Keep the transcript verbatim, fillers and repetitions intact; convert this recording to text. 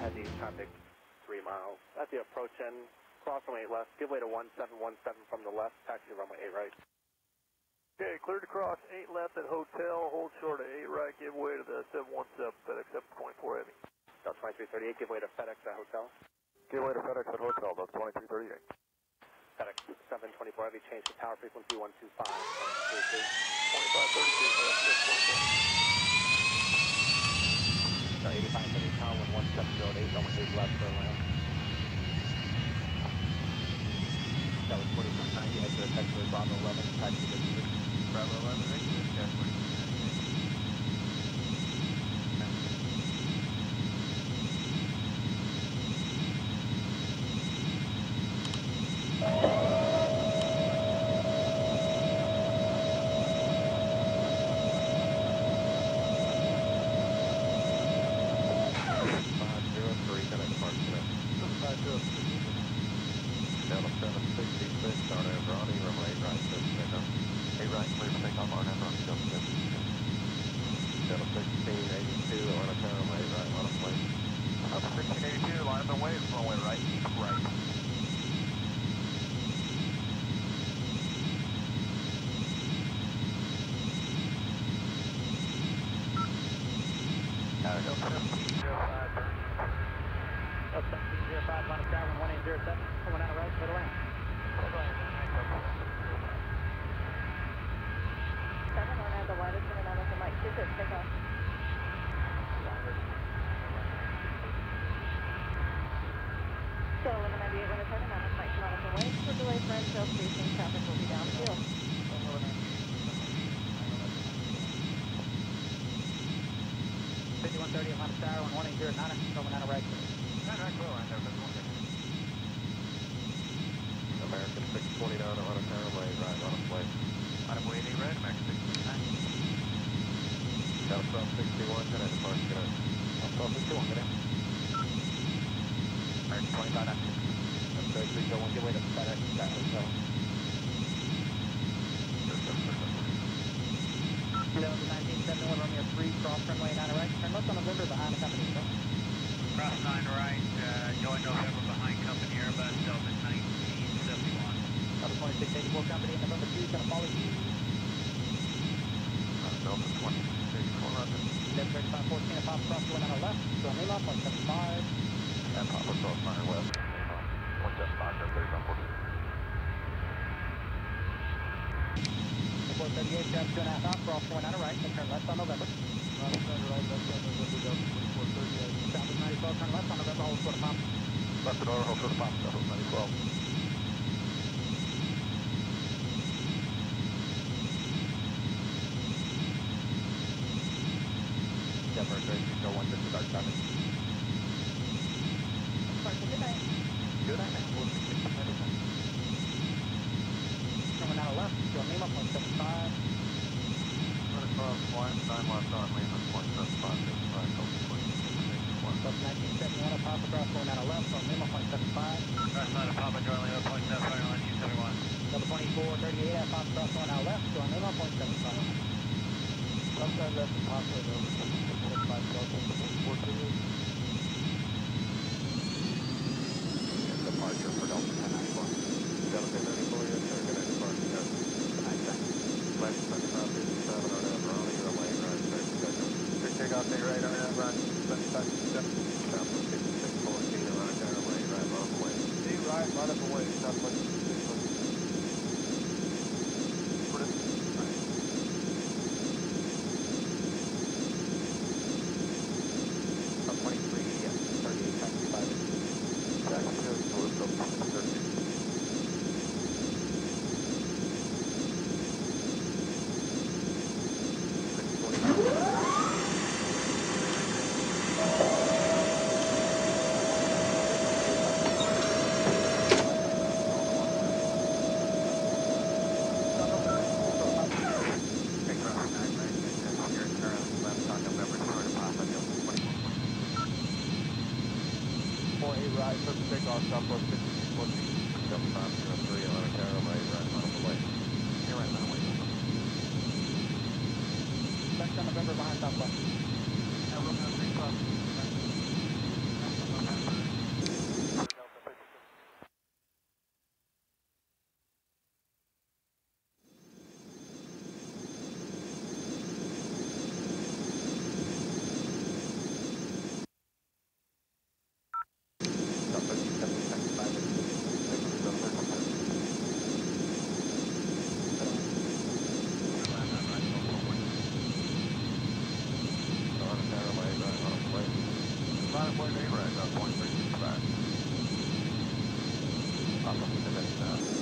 heading traffic three miles. At the approach end, cross runway eight left, give way to one seven one seven from the left, taxi runway eight right. Okay, cleared to cross eight left at hotel, hold short at eight right, give way to the seven one seven, FedEx seven twenty-four Heavy. Delta twenty-three thirty-eight, give way to FedEx at hotel. Give way to FedEx at hotel, Delta twenty-three thirty-eight. FedEx seven twenty-four Heavy, change to tower frequency one two five point three two. twenty-five thirty-two, FedEx seven twenty-four. So eighty-five thirty tower one one seven zero eight, runway eight left for land. That was forty-six ninety, head to the taxiway Bravo eleven, taxi to Bravo eleven, regular, gas forty-six ninety. five zero three, connect to Park Connect. five zero three. Delta seven sixty-six, Arnett Ronnie, runway eight right, clear for takeoff. eight right, clear for takeoff, Arnett Ronnie, Delta seven sixty-six. Delta sixteen eighty-two, Atlanta Tower, runway eight right, line up and wait. Delta sixteen eighty-two, line up and wait, runway right, eight right. Delta seventeen zero five, turn east. Delta seventeen zero five, line of tower one eight zero seven, coming out of right, clear to land. Clear to land, nine Delta seventeen zero five. seven Orlando, widest and another for Mike two six, take off. So eleven ninety-eight, when it's turning on, it's Mike Monica Way. For delay for infill spacing, traffic will be downfield. fifty-one thirty, Atlanta Tower, one eight zero nine, coming out of right, clear. nine right, clear line, Delta one six. American six twenty-nine, Atlanta Tower, runway eight right, line up and wait. Line up wait, eight right, American six twenty-nine. Delta twelve sixty-one, connect to Park Connect. Delta twelve sixty-one, get in. American twenty-five nine six. That's great, three oh one, give way to FedEx at hotel. Delta nineteen seventy-one, Romeo three, cross runway nine right, turn left on November behind the company. Cross nine right, uh, join November behind company Airbus, Delta nineteen seventy-one. Delta twenty-six eighty-four, company in November two, gonna follow you. Delta twenty-six eighty-four, roger. Delta thirty-five fourteen, pop across going on our left, to Lima, point seven five. And pop across nine west, one seven five, thirty-five fourteen. four thirty-eight, grab two and a half out, cross going on our right, then turn left on November. Right, center right, left on November, Delta twenty-four thirty-eight. Southwest ninety twelve, turn left on November, hold short of pop. Left and order, hold short of pop, Southwest ninety twelve. Denver thirty-six oh one, disregard traffic. Parker, good night. Good night, man. We'll see you at the time. Coming out of left, to Lima, point seven five. Run across line, nine left on Lima, point seven five, just right, Delta twenty-six eighty-four. Delta nineteen seventy-one, pop across going out of left, to Lima, point seven five. Cross line of Papa, join Lima, point seven five, nineteen seventy-one. Delta twenty-four thirty-eight, pop across going out left, to Lima, point seven five. Outside left and pop right over to point seven five, Delta twenty-four thirty-eight. And departure for Delta ten ninety-four. Delta ten ninety-four, yes sir, connect to Park Connect. Good night, thanks. Flight seventy-five fifty-seven, Arnett Ronnie, runway eight right, clear for takeoff. Clear takeoff, eight right, Arnett Ronnie, seventy-five fifty-seven. Southwest fifty-six fourteen, Atlanta Tower, runway eight right, line up and wait. eight right, line up and wait, Southwest fifty-six fourteen. Put it? Right. Up twenty-three, yes, thirty-eight, taxi five eight. Taxi goes to Delta twenty-three thirty-eight. six twenty-nine. Okay, cross nine right, and then here turn left on November, short of Papa, Delta twenty-four forty. four eight right, clear for takeoff, Southwest fifty-six fourteen. Delta five zero three, Atlanta Tower, runway eight right, line up and wait. Eight right, line up and wait. Left on November behind Southwest. Now, Romeo three, cross. Papa seven, uh,